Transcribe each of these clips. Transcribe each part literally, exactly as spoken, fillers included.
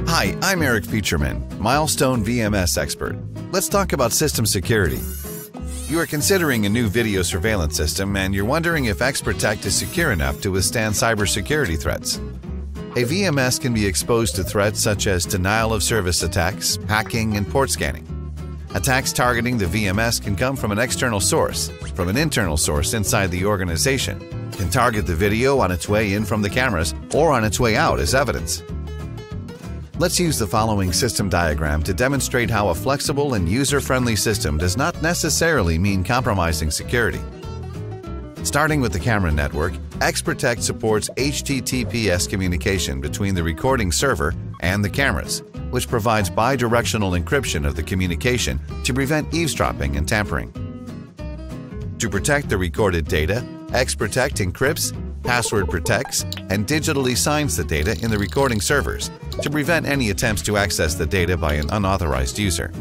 Hi, I'm Eric Featureman, Milestone V M S expert. Let's talk about system security. You are considering a new video surveillance system and you're wondering if XProtect is secure enough to withstand cybersecurity threats. A V M S can be exposed to threats such as denial of service attacks, hacking, and port scanning. Attacks targeting the V M S can come from an external source, from an internal source inside the organization, can target the video on its way in from the cameras or on its way out as evidence. Let's use the following system diagram to demonstrate how a flexible and user-friendly system does not necessarily mean compromising security. Starting with the camera network, XProtect supports H T T P S communication between the recording server and the cameras, which provides bidirectional encryption of the communication to prevent eavesdropping and tampering. To protect the recorded data, XProtect encrypts, password protects, and digitally signs the data in the recording servers to prevent any attempts to access the data by an unauthorized user.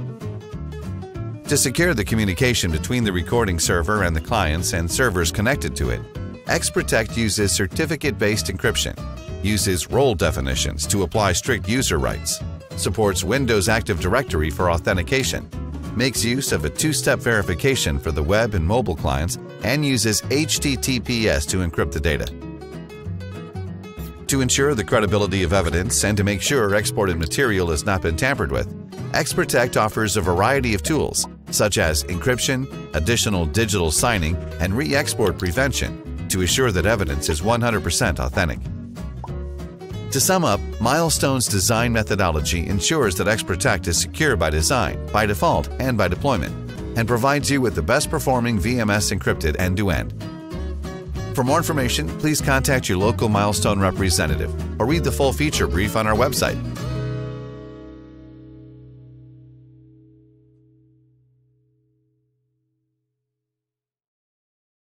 To secure the communication between the recording server and the clients and servers connected to it, XProtect uses certificate-based encryption, uses role definitions to apply strict user rights, supports Windows Active Directory for authentication, makes use of a two-step verification for the web and mobile clients, and uses H T T P S to encrypt the data. To ensure the credibility of evidence and to make sure exported material has not been tampered with, XProtect offers a variety of tools, such as encryption, additional digital signing, and re-export prevention to assure that evidence is one hundred percent authentic. To sum up, Milestone's design methodology ensures that XProtect is secure by design, by default, and by deployment, and provides you with the best performing V M S encrypted end-to-end. For more information, please contact your local Milestone representative or read the full feature brief on our website.